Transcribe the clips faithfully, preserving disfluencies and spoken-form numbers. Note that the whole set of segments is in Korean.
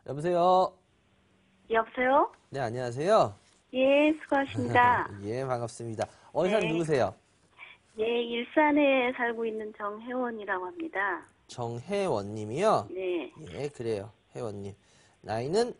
여보세요? 여보세요? 네, 안녕하세요. 예, 수고하십니다. 예, 반갑습니다. 어디 사는 네. 누구세요? 예, 일산에 살고 있는 정혜원이라고 합니다. 정혜원 님이요? 네, 예, 그래요. 혜원님. 나이는,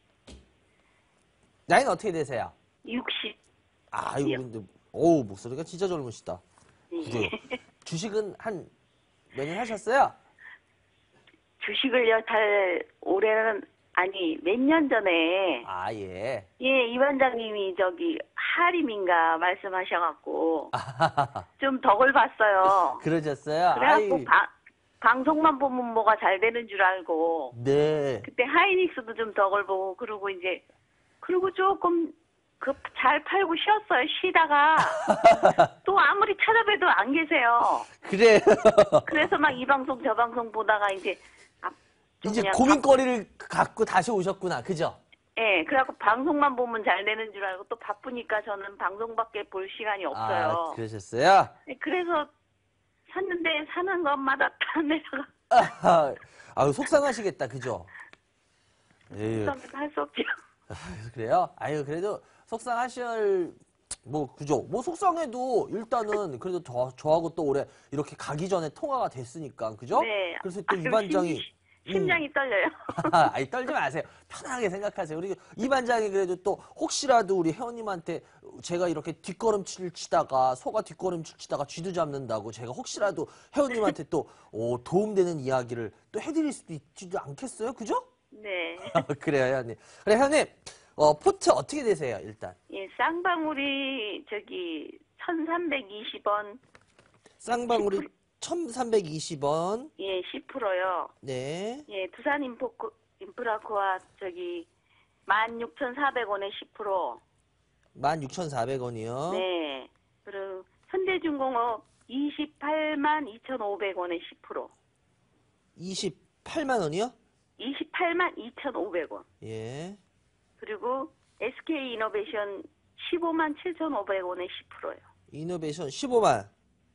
나이는 어떻게 되세요? 육십. 아, 이거 근데, 어우, 목소리가 진짜 젊으시다. 그래요. 예. 주식은 한 몇 년 하셨어요? 주식을요, 잘, 올해는, 아니, 몇 년 전에, 아, 예. 예, 이 반장님이 저기, 하림인가 말씀하셔갖고, 좀 덕을 봤어요. 그러셨어요? 그래갖고, 아이, 바, 방송만 보면 뭐가 잘 되는 줄 알고, 네. 그때 하이닉스도 좀 덕을 보고, 그러고 이제, 그리고 조금, 그, 잘 팔고 쉬었어요. 쉬다가, 또 아무리 찾아봬도 안 계세요. 그래요. 그래서 막 이 방송, 저 방송 보다가 이제, 아, 좀 이제 그냥 고민거리를 갖고 다시 오셨구나. 그죠? 바, 예, 그래갖고 방송만 보면 잘 되는 줄 알고 또 바쁘니까 저는 방송밖에 볼 시간이 없어요. 아, 그러셨어요? 예, 그래서 샀는데 사는 것마다 다 내다가 아, 아유, 속상하시겠다. 그죠? 에휴. 할수 없죠. 그래요? 아유, 그래도 속상하실, 뭐, 그죠? 뭐, 속상해도 일단은 그래도 저, 저하고 또 올해 이렇게 가기 전에 통화가 됐으니까, 그죠? 네. 그래서 또 아유, 이 반장이. 심- 심장이 떨려요. 아니, 떨지 마세요. 편하게 생각하세요. 우리 이 반장이 그래도 또 혹시라도 우리 회원님한테 제가 이렇게 뒷걸음질 치다가, 소가 뒷걸음질 치다가 쥐도 잡는다고 제가 혹시라도 회원님한테 또 어, 도움되는 이야기를 또 해드릴 수도 있지도 않겠어요? 그죠? 네. 그래요, 회원님. 그래, 회원님. 어, 포트 어떻게 되세요, 일단? 예, 쌍방울이 저기 천삼백이십 원, 쌍방울이 천삼백이십 원. 예, 십 퍼센트요. 네. 예, 두산 인포, 인프라코아 저기 만 육천사백 원에 십 퍼센트. 만 육천사백 원이요. 네. 그리고 현대중공업 이십팔만 이천오백 원에 십 퍼센트. 이십팔만 원이요? 이십팔만 이천오백 원. 예. 그리고 에스케이이노베이션 십오만 칠천오백 원에 십 퍼센트요. 이노베이션 십오만.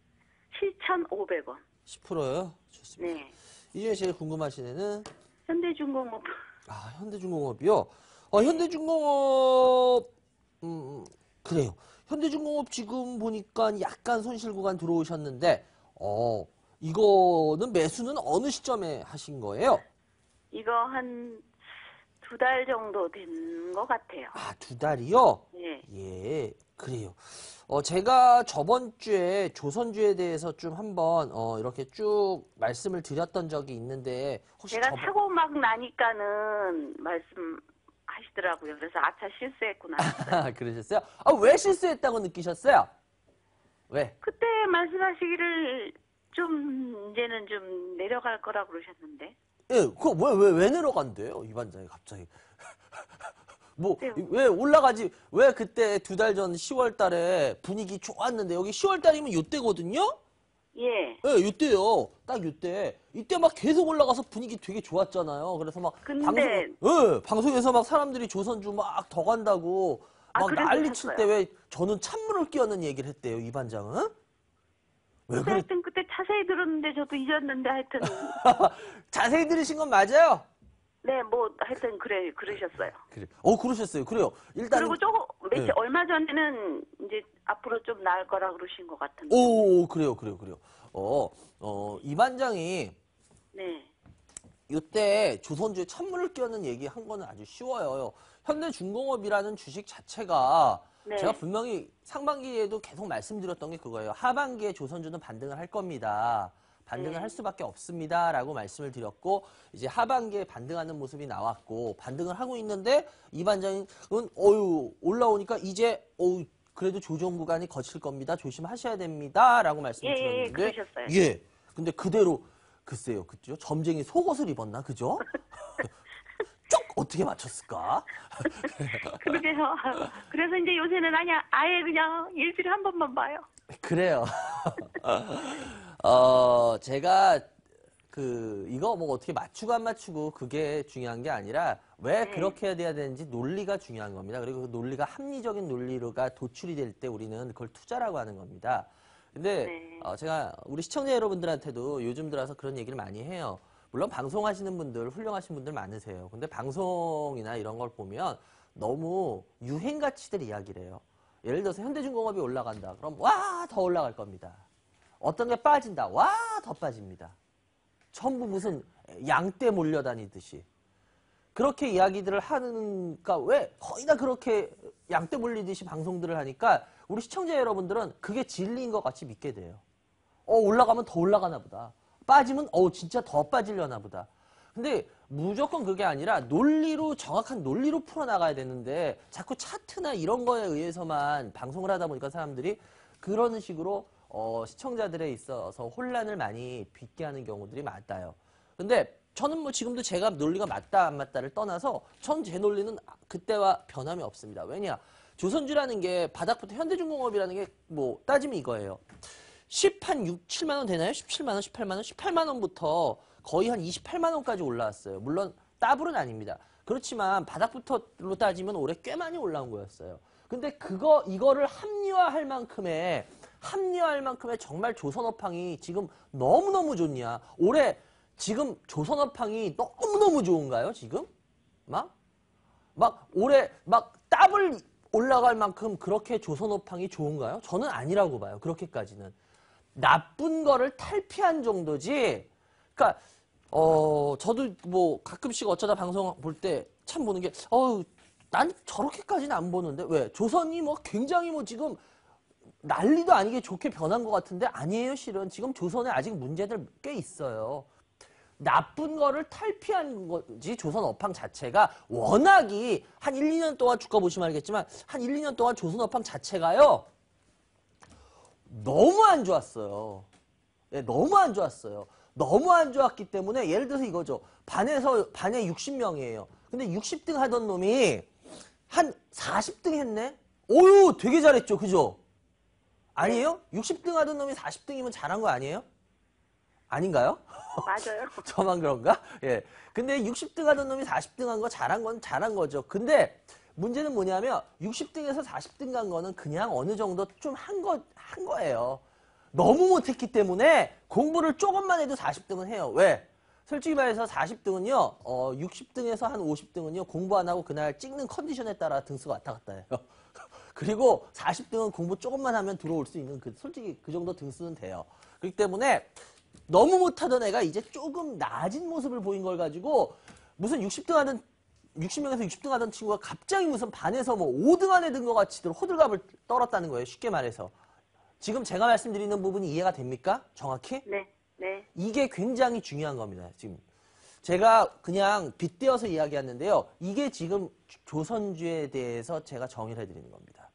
칠천오백 원. 십 퍼센트요? 좋습니다. 네. 이 중에 제일 궁금하신 애는, 현대중공업. 아, 현대중공업이요? 어, 현대중공업, 음, 그래요. 현대중공업 지금 보니까 약간 손실 구간 들어오셨는데, 어, 이거는 매수는 어느 시점에 하신 거예요? 이거 한 두 달 정도 된 것 같아요. 아, 두 달이요? 예. 예, 그래요. 어, 제가 저번 주에 조선주에 대해서 좀 한번, 어, 이렇게 쭉 말씀을 드렸던 적이 있는데, 혹시 제가 저번- 사고 막 나니까는 말씀하시더라고요. 그래서 아차 실수했구나. 아, 그러셨어요? 아, 왜 실수했다고 느끼셨어요? 왜? 그때 말씀하시기를 좀 이제는 좀 내려갈 거라 그러셨는데. 예, 그거 왜, 왜, 왜 내려간대요? 이 반장이 갑자기. 뭐, 네. 왜 올라가지, 왜 그때 두 달 전 시월 달에 분위기 좋았는데, 여기 시월 달이면 요때거든요? 예. 예, 요때요. 딱 요때. 이때 막 계속 올라가서 분위기 되게 좋았잖아요. 그래서 막 근데- 방송, 예, 방송에서 막 사람들이 조선주 막 더 간다고 아, 막 그래서 난리 칠 샀어요. 때 왜 저는 찬물을 끼얹는 얘기를 했대요, 이 반장은? 왜 그래? 하여튼 그때 자세히 들었는데 저도 잊었는데 하여튼 자세히 들으신 건 맞아요? 네, 뭐 하여튼 그래 그러셨어요. 그래. 어, 그러셨어요. 그래요. 일단 그리고 조금 며칠 네. 얼마 전에는 이제 앞으로 좀 나을 거라 그러신 것 같은데. 오, 그래요, 그래요, 그래요. 어, 어, 이 반장이 네. 이때 조선주에 찬물을 끼얹는 얘기 한 거는 아주 쉬워요. 현대중공업이라는 주식 자체가 네. 제가 분명히 상반기에도 계속 말씀드렸던 게 그거예요. 하반기에 조선주는 반등을 할 겁니다. 반등을 네. 할 수밖에 없습니다. 라고 말씀을 드렸고, 이제 하반기에 반등하는 모습이 나왔고, 반등을 하고 있는데, 이 반장은, 어유 올라오니까 이제, 어우, 그래도 조정 구간이 거칠 겁니다. 조심하셔야 됩니다. 라고 말씀을 예, 예, 예, 드렸는데, 그러셨어요. 예. 근데 그대로, 글쎄요, 그죠? 점쟁이 속옷을 입었나, 그죠? 쭉 어떻게 맞췄을까? 그러게요. 그래서 이제 요새는 아니야 아예 그냥 일주일에 한 번만 봐요. 그래요. 어, 제가 그 이거 뭐 어떻게 맞추고 안 맞추고 그게 중요한 게 아니라 왜 네. 그렇게 해야 되는지 논리가 중요한 겁니다. 그리고 그 논리가 합리적인 논리로가 도출이 될 때 우리는 그걸 투자라고 하는 겁니다. 근데 네. 어, 제가 우리 시청자 여러분들한테도 요즘 들어서 그런 얘기를 많이 해요. 물론 방송하시는 분들, 훌륭하신 분들 많으세요. 근데 방송이나 이런 걸 보면 너무 유행가치들 이야기를 해요. 예를 들어서 현대중공업이 올라간다. 그럼 와, 더 올라갈 겁니다. 어떤 게 빠진다. 와, 더 빠집니다. 전부 무슨 양떼 몰려다니듯이. 그렇게 이야기들을 하니까 왜 거의 다 그렇게 양떼 몰리듯이 방송들을 하니까 우리 시청자 여러분들은 그게 진리인 것 같이 믿게 돼요. 어, 올라가면 더 올라가나 보다. 빠지면 어, 진짜 더 빠지려나 보다. 근데 무조건 그게 아니라 논리로, 정확한 논리로 풀어나가야 되는데 자꾸 차트나 이런 거에 의해서만 방송을 하다 보니까 사람들이 그런 식으로 어, 시청자들에 있어서 혼란을 많이 빚게 하는 경우들이 많아요. 근데 저는 뭐 지금도 제가 논리가 맞다 안 맞다를 떠나서 전 제 논리는 그때와 변함이 없습니다. 왜냐? 조선주라는 게 바닥부터 현대중공업이라는 게 뭐 따지면 이거예요. 십 한 육, 칠만 원 되나요? 십칠만 원, 십팔만 원? 십팔만 원부터 거의 한 이십팔만 원까지 올라왔어요. 물론 더블은 아닙니다. 그렇지만 바닥부터로 따지면 올해 꽤 많이 올라온 거였어요. 근데 그거 이거를 합리화할 만큼의 합리화할 만큼의 정말 조선업황이 지금 너무너무 좋냐. 올해 지금 조선업황이 너무너무 좋은가요? 지금? 막? 막 올해 막 더블 올라갈 만큼 그렇게 조선업황이 좋은가요? 저는 아니라고 봐요. 그렇게까지는. 나쁜 거를 탈피한 정도지. 그러니까 어 저도 뭐 가끔씩 어쩌다 방송 볼 때 참 보는 게 어우 난 저렇게까지는 안 보는데 왜 조선이 뭐 굉장히 뭐 지금 난리도 아니게 좋게 변한 것 같은데 아니에요. 실은 지금 조선에 아직 문제들 꽤 있어요. 나쁜 거를 탈피한 거지 조선 업황 자체가 워낙이 한 일, 이 년 동안 주가 보시면 알겠지만 한 일, 이 년 동안 조선 업황 자체가요. 너무 안 좋았어요. 예, 너무 안 좋았어요. 너무 안 좋았기 때문에 예를 들어서 이거죠. 반에서 반에 육십 명이에요. 근데 육십 등 하던 놈이 한 사십 등 했네? 오유 되게 잘했죠. 그죠? 아니에요? 육십 등 하던 놈이 사십 등이면 잘한 거 아니에요? 아닌가요? 맞아요. 저만 그런가? 예. 근데 육십 등 하던 놈이 사십 등 한 거 잘한 건 잘한 거죠. 근데 문제는 뭐냐면 육십 등에서 사십 등 간 거는 그냥 어느 정도 좀 한 거, 한 거예요. 너무 못했기 때문에 공부를 조금만 해도 사십 등은 해요. 왜? 솔직히 말해서 사십 등은요, 어, 육십 등에서 한 오십 등은요, 공부 안 하고 그날 찍는 컨디션에 따라 등수가 왔다 갔다 해요. 그리고 사십 등은 공부 조금만 하면 들어올 수 있는 그, 솔직히 그 정도 등수는 돼요. 그렇기 때문에 너무 못하던 애가 이제 조금 나아진 모습을 보인 걸 가지고 무슨 육십 등 하던 육십 명에서 육십 등 하던 친구가 갑자기 무슨 반에서 뭐 오 등 안에 든 것 같이 호들갑을 떨었다는 거예요. 쉽게 말해서. 지금 제가 말씀드리는 부분이 이해가 됩니까? 정확히? 네, 네. 이게 굉장히 중요한 겁니다. 지금 제가 그냥 빗대어서 이야기했는데요. 이게 지금 조선주에 대해서 제가 정의를 해드리는 겁니다.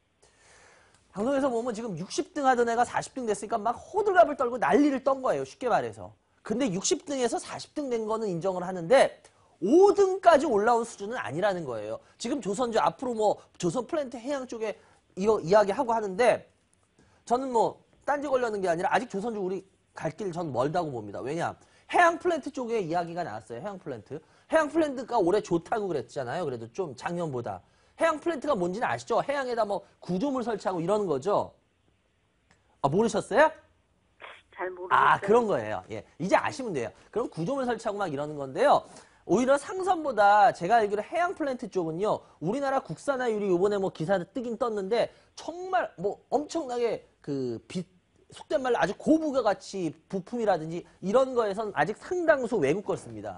방송에서 보면 지금 육십 등 하던 애가 사십 등 됐으니까 막 호들갑을 떨고 난리를 떤 거예요. 쉽게 말해서. 근데 육십 등에서 사십 등 된 거는 인정을 하는데 오 등까지 올라온 수준은 아니라는 거예요. 지금 조선주 앞으로 뭐 조선 플랜트 해양 쪽에 이거 이야기하고 하는데 저는 뭐 딴지 걸려는 게 아니라 아직 조선주 우리 갈 길 전 멀다고 봅니다. 왜냐? 해양 플랜트 쪽에 이야기가 나왔어요. 해양 플랜트. 해양 플랜트가 올해 좋다고 그랬잖아요. 그래도 좀 작년보다. 해양 플랜트가 뭔지는 아시죠? 해양에다 뭐 구조물 설치하고 이러는 거죠. 아, 모르셨어요? 잘 모르겠어요. 아, 그런 거예요. 예. 이제 아시면 돼요. 그럼 구조물 설치하고 막 이러는 건데요. 오히려 상선보다 제가 알기로 해양 플랜트 쪽은요. 우리나라 국산화율이 요번에 뭐 기사 뜨긴 떴는데 정말 뭐 엄청나게 그 빛, 속된 말로 아주 고부가 가치 부품이라든지 이런 거에선 아직 상당수 외국 걸 씁니다.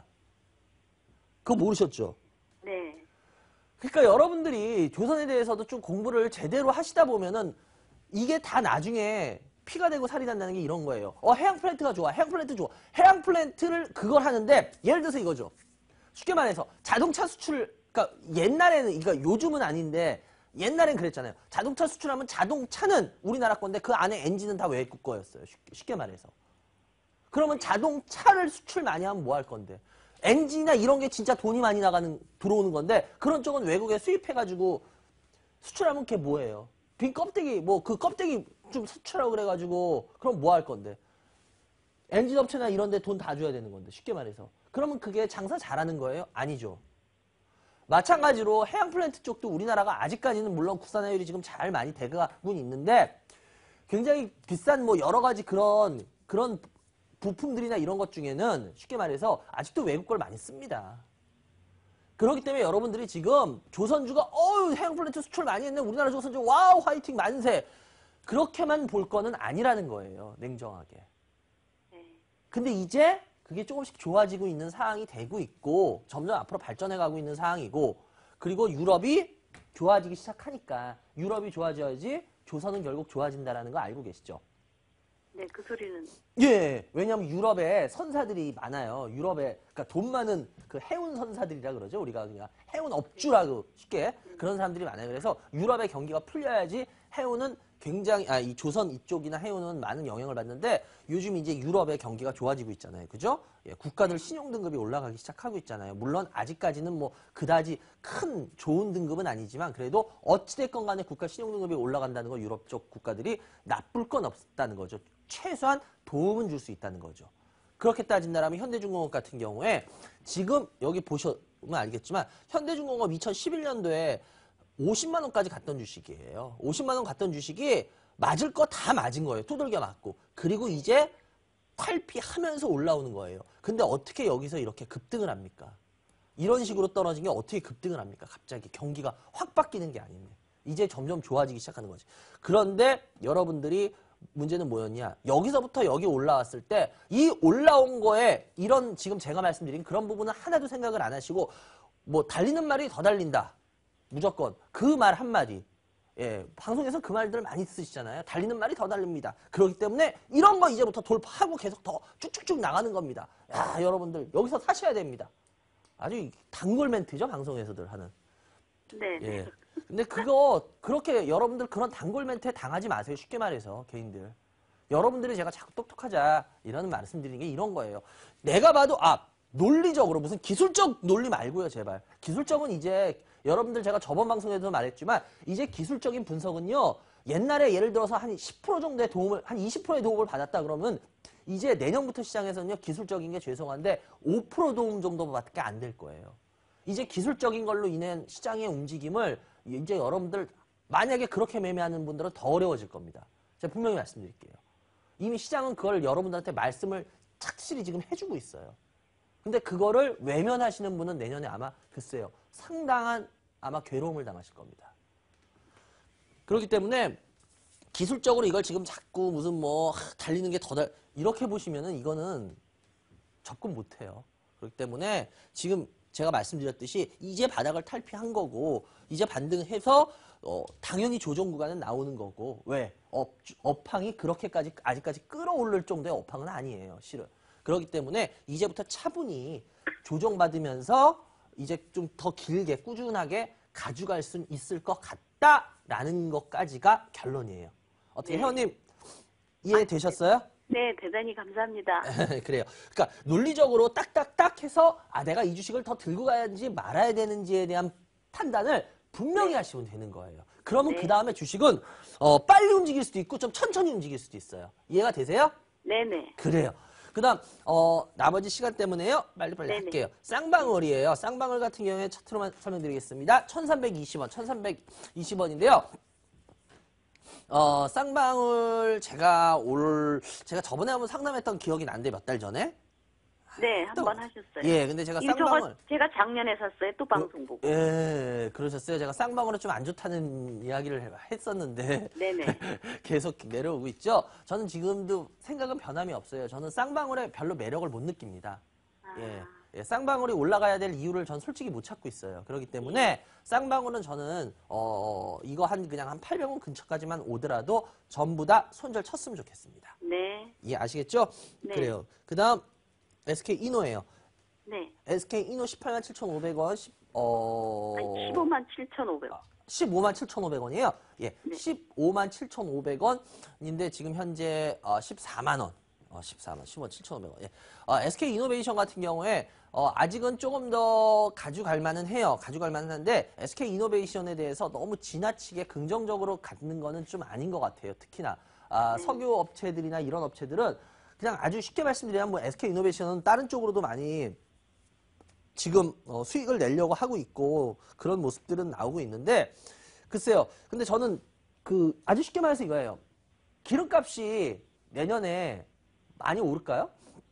그거 모르셨죠? 네. 그러니까 여러분들이 조선에 대해서도 좀 공부를 제대로 하시다 보면은 이게 다 나중에 피가 되고 살이 난다는 게 이런 거예요. 어, 해양 플랜트가 좋아. 해양 플랜트 좋아. 해양 플랜트를 그걸 하는데 예를 들어서 이거죠. 쉽게 말해서 자동차 수출, 그러니까 옛날에는, 그러니까 요즘은 아닌데 옛날엔 그랬잖아요. 자동차 수출하면 자동차는 우리나라 건데 그 안에 엔진은 다 외국 거였어요. 쉽게 말해서. 그러면 자동차를 수출 많이 하면 뭐 할 건데? 엔진이나 이런 게 진짜 돈이 많이 나가는, 들어오는 건데 그런 쪽은 외국에 수입해가지고 수출하면 그게 뭐예요? 빈 껍데기, 뭐 그 껍데기 좀 수출하고 그래가지고 그럼 뭐 할 건데? 엔진 업체나 이런 데 돈 다 줘야 되는 건데 쉽게 말해서. 그러면 그게 장사 잘하는 거예요? 아니죠. 마찬가지로 해양 플랜트 쪽도 우리나라가 아직까지는 물론 국산화율이 지금 잘 많이 되가곤 있는데 굉장히 비싼 뭐 여러 가지 그런 그런 부품들이나 이런 것 중에는 쉽게 말해서 아직도 외국 걸 많이 씁니다. 그렇기 때문에 여러분들이 지금 조선주가 어유 해양 플레이트 수출 많이 했네. 우리나라 조선주 와우 화이팅 만세. 그렇게만 볼 거는 아니라는 거예요. 냉정하게. 네. 근데 이제 그게 조금씩 좋아지고 있는 상황이 되고 있고 점점 앞으로 발전해 가고 있는 상황이고 그리고 유럽이 좋아지기 시작하니까 유럽이 좋아져야지 조선은 결국 좋아진다라는 거 알고 계시죠? 네, 그 소리는. 예, 왜냐하면 유럽에 선사들이 많아요. 유럽에 그러니까 돈 많은 그 해운 선사들이라 그러죠. 우리가 그냥 해운 업주라고 쉽게 그런 사람들이 많아요. 그래서 유럽의 경기가 풀려야지 해운은 굉장히 아 이 조선 이쪽이나 해운은 많은 영향을 받는데 요즘 이제 유럽의 경기가 좋아지고 있잖아요. 그죠? 예, 국가들 신용 등급이 올라가기 시작하고 있잖아요. 물론 아직까지는 뭐 그다지 큰 좋은 등급은 아니지만 그래도 어찌됐건 간에 국가 신용 등급이 올라간다는 건 유럽 쪽 국가들이 나쁠 건 없다는 거죠. 최소한 도움은 줄 수 있다는 거죠. 그렇게 따진다면 현대중공업 같은 경우에 지금 여기 보시면 알겠지만 현대중공업 이천십일 년도에 오십만 원까지 갔던 주식이에요. 오십만 원 갔던 주식이 맞을 거 다 맞은 거예요. 두들겨 맞고. 그리고 이제 탈피하면서 올라오는 거예요. 근데 어떻게 여기서 이렇게 급등을 합니까? 이런 식으로 떨어진 게 어떻게 급등을 합니까? 갑자기 경기가 확 바뀌는 게 아닌데. 이제 점점 좋아지기 시작하는 거지. 그런데 여러분들이 문제는 뭐였냐? 여기서부터 여기 올라왔을 때 이 올라온 거에 이런 지금 제가 말씀드린 그런 부분은 하나도 생각을 안 하시고 뭐 달리는 말이 더 달린다. 무조건 그 말 한마디. 예, 방송에서 그 말들을 많이 쓰시잖아요. 달리는 말이 더 달립니다. 그렇기 때문에 이런 거 이제부터 돌파하고 계속 더 쭉쭉쭉 나가는 겁니다. 야, 여러분들 여기서 사셔야 됩니다. 아주 단골 멘트죠, 방송에서들 하는. 네. 예. 근데 그거 그렇게 여러분들 그런 단골 멘트에 당하지 마세요. 쉽게 말해서 개인들. 여러분들이 제가 자꾸 똑똑하자 이런 말씀드리는 게 이런 거예요. 내가 봐도 아 논리적으로 무슨 기술적 논리 말고요, 제발. 기술적은 이제 여러분들 제가 저번 방송에도 말했지만 이제 기술적인 분석은요. 옛날에 예를 들어서 한 십 퍼센트 정도의 도움을 한 이십 퍼센트의 도움을 받았다 그러면 이제 내년부터 시장에서는요. 기술적인 게 죄송한데 오 퍼센트 도움 정도밖에 안 될 거예요. 이제 기술적인 걸로 인한 시장의 움직임을 이제 여러분들 만약에 그렇게 매매하는 분들은 더 어려워질 겁니다. 제가 분명히 말씀드릴게요. 이미 시장은 그걸 여러분들한테 말씀을 착실히 지금 해주고 있어요. 근데 그거를 외면하시는 분은 내년에 아마 글쎄요. 상당한 아마 괴로움을 당하실 겁니다. 그렇기 때문에 기술적으로 이걸 지금 자꾸 무슨 뭐 달리는 게 더 달 이렇게 보시면은 이거는 접근 못 해요. 그렇기 때문에 지금 제가 말씀드렸듯이 이제 바닥을 탈피한 거고 이제 반등해서 어, 당연히 조정 구간은 나오는 거고 왜? 업, 업황이 그렇게까지 아직까지 끌어올릴 정도의 업황은 아니에요. 실은. 그렇기 때문에 이제부터 차분히 조정받으면서 이제 좀 더 길게 꾸준하게 가져갈 수 있을 것 같다라는 것까지가 결론이에요. 어떻게 네. 회원님 이해되셨어요? 네, 대단히 감사합니다. 그래요. 그러니까 논리적으로 딱딱딱 해서 아 내가 이 주식을 더 들고 가야지 말아야 되는지에 대한 판단을 분명히 네. 하시면 되는 거예요. 그러면 네. 그 다음에 주식은 어, 빨리 움직일 수도 있고 좀 천천히 움직일 수도 있어요. 이해가 되세요? 네네. 그래요. 그 다음 어, 나머지 시간 때문에요. 빨리빨리 네네. 할게요. 쌍방울이에요. 쌍방울 같은 경우에 차트로만 설명드리겠습니다. 천삼백이십 원, 천삼백이십 원인데요. 어, 쌍방울 제가 올 제가 저번에 한번 상담했던 기억이 난데 몇 달 전에 네, 한 또- 번 하셨어요. 예, 근데 제가 이거 저거 쌍방울 제가 작년에 샀어요. 또 방송 보고. 예, 그러셨어요. 제가 쌍방울은 좀 안 좋다는 이야기를 해- 했었는데 네네. 계속 내려오고 있죠. 저는 지금도 생각은 변함이 없어요. 저는 쌍방울에 별로 매력을 못 느낍니다. 아, 예, 예, 쌍방울이 올라가야 될 이유를 전 솔직히 못 찾고 있어요. 그렇기 때문에 쌍방울은 저는 어 이거 한 그냥 한 팔백 원 근처까지만 오더라도 전부 다 손절 쳤으면 좋겠습니다. 네. 예, 아시겠죠? 네. 그래요. 그다음 에스케이 이노예요. 네. 에스케이 이노 십팔만 칠천오백 원, 십, 어... 아니, 십오만 칠천오백 원. 십오만 칠천오백 원이에요. 예, 네. 십오만 칠천오백 원인데 지금 현재 어, 십사만 원. 어, 십사만, 십오만 칠천오백 원. 예. 어, 에스케이 이노베이션 같은 경우에 어, 아직은 조금 더 가져갈 만은 해요. 가져갈 만은 한데 에스케이 이노베이션에 대해서 너무 지나치게 긍정적으로 갖는 거는 좀 아닌 것 같아요. 특히나 아, 네. 석유 업체들이나 이런 업체들은 그냥 아주 쉽게 말씀드리면 뭐 에스케이 이노베이션은 다른 쪽으로도 많이 지금 어, 수익을 내려고 하고 있고 그런 모습들은 나오고 있는데 글쎄요. 근데 저는 그 아주 쉽게 말해서 이거예요. 기름값이 내년에 많이 오를까요?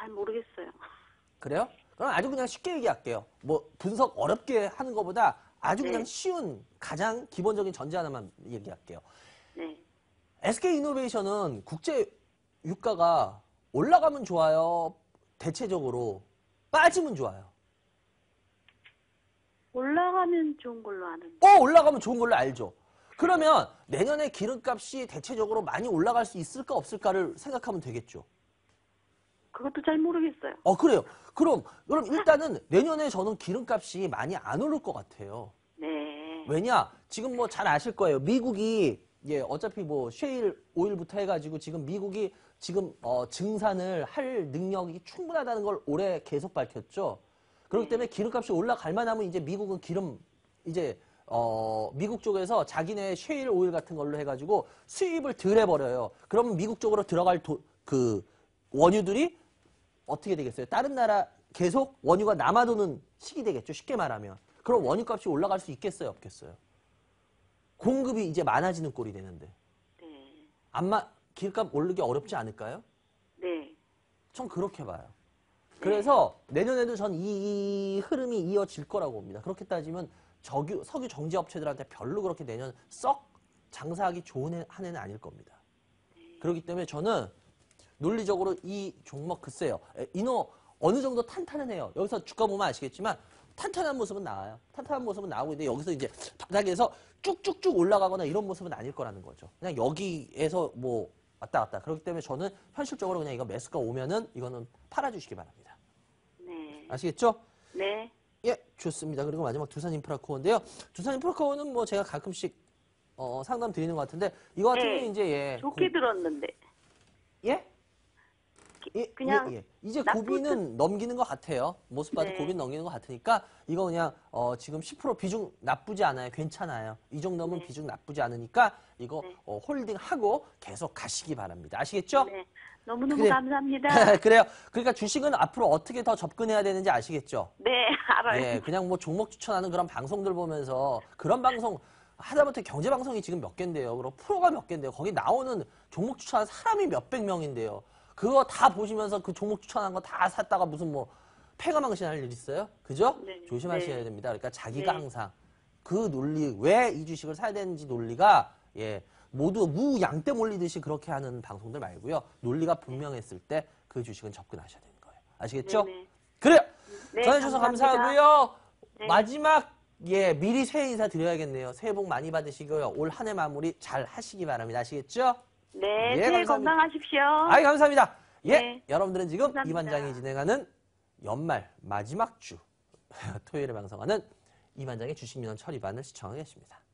잘 모르겠어요. 그래요? 그럼 아주 그냥 쉽게 얘기할게요. 뭐 분석 어렵게 하는 것보다 아주 그냥 네. 쉬운 가장 기본적인 전제 하나만 얘기할게요. 네. 에스케이이노베이션은 국제 유가가 올라가면 좋아요. 대체적으로 빠지면 좋아요. 올라가면 좋은 걸로 아는데. 어 올라가면 좋은 걸로 알죠. 그러면 내년에 기름값이 대체적으로 많이 올라갈 수 있을까 없을까를 생각하면 되겠죠. 그것도 잘 모르겠어요. 어 그래요. 그럼 그럼 일단은 내년에 저는 기름값이 많이 안 오를 것 같아요. 네. 왜냐? 지금 뭐 잘 아실 거예요. 미국이 예 어차피 뭐 셰일 오일부터 해가지고 지금 미국이 지금 어, 증산을 할 능력이 충분하다는 걸 올해 계속 밝혔죠. 그렇기 때문에 기름값이 올라갈 만하면 이제 미국은 기름 이제 어, 미국 쪽에서 자기네 셰일 오일 같은 걸로 해가지고 수입을 덜 해버려요. 그러면 미국 쪽으로 들어갈 도, 그 원유들이 어떻게 되겠어요? 다른 나라 계속 원유가 남아도는 시기 되겠죠. 쉽게 말하면. 그럼 원유값이 올라갈 수 있겠어요? 없겠어요? 공급이 이제 많아지는 꼴이 되는데. 네. 안마 길값 오르기 어렵지 않을까요? 네. 전 그렇게 봐요. 그래서 내년에도 전 이 흐름이 이어질 거라고 봅니다. 그렇게 따지면 적유, 석유 정제 업체들한테 별로 그렇게 내년 썩 장사하기 좋은 해, 한 해는 아닐 겁니다. 그렇기 때문에 저는 논리적으로 이 종목 글쎄요. 에, 이노 어느 정도 탄탄은 해요. 여기서 주가 보면 아시겠지만 탄탄한 모습은 나와요. 탄탄한 모습은 나오고 있는데 여기서 이제 바닥에서 쭉쭉쭉 올라가거나 이런 모습은 아닐 거라는 거죠. 그냥 여기에서 뭐 왔다 갔다. 그렇기 때문에 저는 현실적으로 그냥 이거 매수가 오면은 이거는 팔아주시기 바랍니다. 네. 아시겠죠? 네. 예, 좋습니다. 그리고 마지막 두산인프라코어인데요. 두산인프라코어는 뭐 제가 가끔씩 어, 상담 드리는 것 같은데 이거 같은 네. 경우는 이제 예, 좋게 고, 들었는데. 예? 예, 그냥 예, 예. 이제 나쁘지- 고비는 넘기는 것 같아요. 모습 봐도 네. 고비는 넘기는 것 같으니까 이거 그냥 어, 지금 십 퍼센트 비중 나쁘지 않아요. 괜찮아요. 이 정도면 네. 비중 나쁘지 않으니까 이거 네. 어, 홀딩하고 계속 가시기 바랍니다. 아시겠죠? 네. 너무너무 그래. 감사합니다. 그래요. 그러니까 주식은 앞으로 어떻게 더 접근해야 되는지 아시겠죠? 네, 알아요. 예, 그냥 뭐 종목 추천하는 그런 방송들 보면서 그런 방송 하다못해 경제 방송이 지금 몇 개인데요. 그리고 프로가 몇 개인데요. 거기 나오는 종목 추천하는 사람이 몇백 명인데요. 그거 다 보시면서 그 종목 추천한 거 다 샀다가 무슨 뭐 패가망신할 일 있어요? 그죠? 네, 조심하셔야 네. 됩니다. 그러니까 자기가 네. 항상 그 논리 왜 이 주식을 사야 되는지 논리가 예 모두 무양떼 몰리듯이 그렇게 하는 방송들 말고요. 논리가 분명했을 때 그 주식은 접근하셔야 되는 거예요. 아시겠죠? 네, 네. 그래요. 네, 전해주셔서 감사합니다. 감사하고요. 네. 마지막 예 미리 새해 인사 드려야겠네요. 새해 복 많이 받으시고요. 올 한 해 마무리 잘 하시기 바랍니다. 아시겠죠? 네, 예, 새해 감사합니다. 건강하십시오. 아이 감사합니다. 예, 네. 여러분들은 지금 감사합니다. 이만장이 진행하는 연말 마지막 주 토요일에 방송하는 이만장의 주식민원 처리반을 시청하고 계십니다.